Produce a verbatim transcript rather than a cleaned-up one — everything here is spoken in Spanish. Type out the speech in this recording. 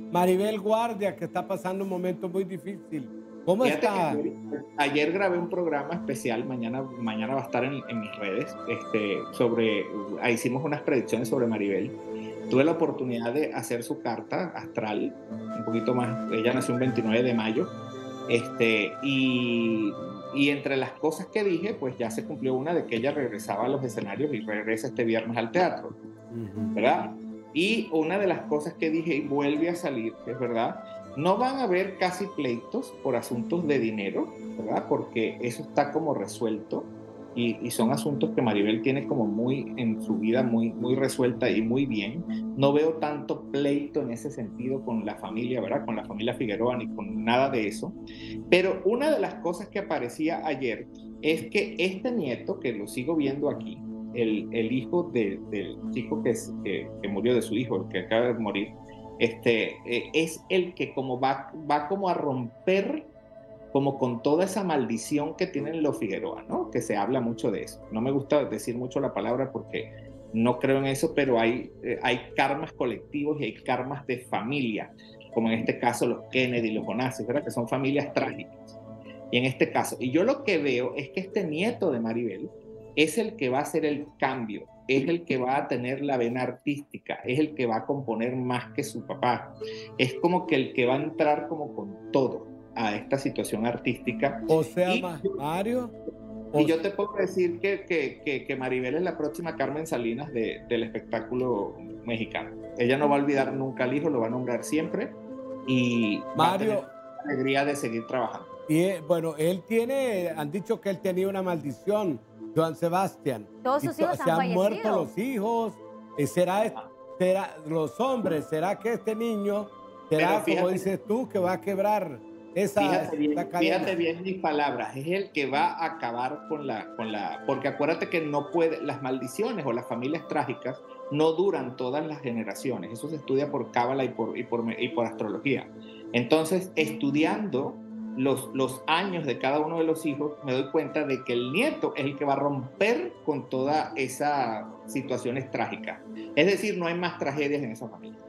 Maribel Guardia, que está pasando un momento muy difícil. ¿Cómo Fíjate que está? ayer, ayer grabé un programa especial, mañana, mañana va a estar en, en mis redes, este, sobre, ah, hicimos unas predicciones sobre Maribel. Tuve la oportunidad de hacer su carta astral, un poquito más, ella nació un veintinueve de mayo, este, y, y entre las cosas que dije, pues ya se cumplió una de que ella regresaba a los escenarios y regresa este viernes al teatro, Ujú. ¿verdad? Y una de las cosas que dije y vuelve a salir, que es verdad, no van a haber casi pleitos por asuntos de dinero, ¿verdad? Porque eso está como resuelto y, y son asuntos que Maribel tiene como muy en su vida, muy, muy resuelta y muy bien. No veo tanto pleito en ese sentido con la familia, ¿verdad? Con la familia Figueroa ni con nada de eso. Pero una de las cosas que aparecía ayer es que este nieto, que lo sigo viendo aquí, el, el hijo de, del chico que, es, que, que, murió, de su hijo, el que acaba de morir, este, eh, es el que como va, va como a romper como con toda esa maldición que tienen los Figueroa, ¿no? Que se habla mucho de eso. No me gusta decir mucho la palabra porque no creo en eso, pero hay, eh, hay karmas colectivos y hay karmas de familia, como en este caso los Kennedy, los Onassis, ¿verdad? Que son familias trágicas. Y en este caso, y yo lo que veo es que este nieto de Maribel es el que va a hacer el cambio, es el que va a tener la vena artística, es el que va a componer más que su papá, es como que el que va a entrar como con todo a esta situación artística. O sea, Y, Ma- Mario, y o, yo te puedo decir que, que, que, que Maribel es la próxima Carmen Salinas de, del espectáculo mexicano. Ella no va a olvidar nunca al hijo, lo va a nombrar siempre y va a tener Mario, la alegría de seguir trabajando. y eh, bueno, él tiene, han dicho que él tenía una maldición, Joan Sebastián, Todos y sus to- hijos se han han muerto fallecido. los hijos. eh, ¿Será, es- será los hombres? ¿Será que este niño Pero será, como fíjate, dices tú, que va a quebrar esa, fíjate esa bien, fíjate cadena? bien mis palabras, es el que va a acabar con la, con la, porque acuérdate que no puede, las maldiciones o las familias trágicas no duran todas las generaciones, eso se estudia por cábala y por, y por, y por astrología. Entonces, estudiando los, los años de cada uno de los hijos, me doy cuenta de que el nieto es el que va a romper con todas esas situaciones trágicas. Es decir, no hay más tragedias en esa familia.